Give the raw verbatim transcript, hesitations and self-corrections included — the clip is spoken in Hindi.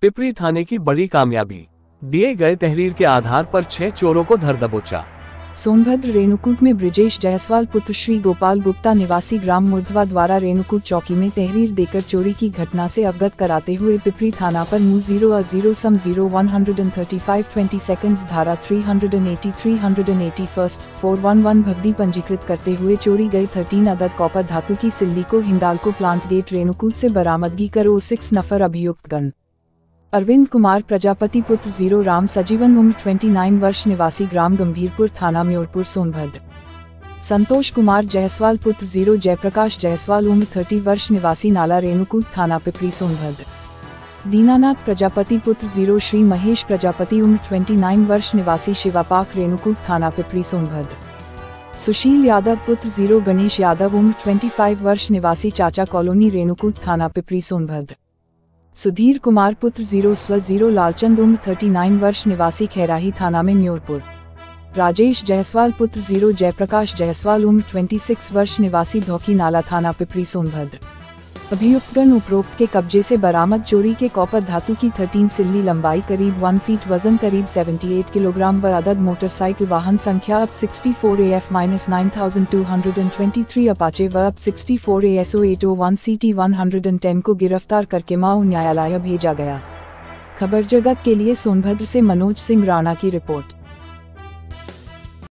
पिपरी थाने की बड़ी कामयाबी, दिए गए तहरीर के आधार पर छह चोरों को धर दबोचा। सोनभद्र रेणुकूट में ब्रिजेश जायसवाल पुत्र श्री गोपाल गुप्ता निवासी ग्राम मुर्धवा द्वारा रेणुकूट चौकी में तहरीर देकर चोरी की घटना से अवगत कराते हुए पिपरी थाना पर मू जीरो अ जीरो सम zero one hundred thirty five twenty seconds धारा three hundred eighty three hundred eighty first four one one भवदी पंजीकृत करते हुए चोरी गई थर्टीन अदद कॉपर धातु की सिल्ली को हिंडाल्को प्लांट गेट रेणुकूट से बरामदगी करो। सिक्स नफर अभियुक्त गण अरविंद कुमार प्रजापति पुत्र जीरो राम सजीवन उम्र उनतीस वर्ष निवासी ग्राम गंभीरपुर थाना म्योरपुर सोनभद्र। संतोष कुमार जायसवाल पुत्र जीरो जयप्रकाश जायसवाल उम्र तीस वर्ष निवासी नाला रेणुकूट थाना पिपरी सोनभद्र। दीनानाथ प्रजापति पुत्र जीरो श्री महेश प्रजापति उम्र उनतीस वर्ष निवासी शिवापाक रेणुकूट थाना पिपरी सोनभद्र। सुशील यादव पुत्र जीरो गणेश यादव उम्र पच्चीस वर्ष निवासी चाचा कॉलोनी रेणुकूट थाना पिपरी सोनभद्र। सुधीर कुमार पुत्र जीरो स्व जीरो लालचंद उम्र उनतालीस वर्ष निवासी खैराही थाना में म्योरपुर। राजेश जायसवाल पुत्र जीरो जयप्रकाश जायसवाल उम्र छब्बीस वर्ष निवासी धौकी नाला थाना पिपरी सोनभद्र। अभियुक्तगण उपरोक्त के कब्जे से बरामद चोरी के कॉपर धातु की तेरह सिल्ली लंबाई करीब वन फीट वजन करीब अठहत्तर किलोग्राम व अदद मोटरसाइकिल वाहन संख्या अब चौंसठ A F nine thousand two hundred twenty three Apache व अब चौंसठ A S O eight O one C T one hundred ten को गिरफ्तार करके माऊ न्यायालय भेजा गया। खबर जगत के लिए सोनभद्र से मनोज सिंह राणा की रिपोर्ट।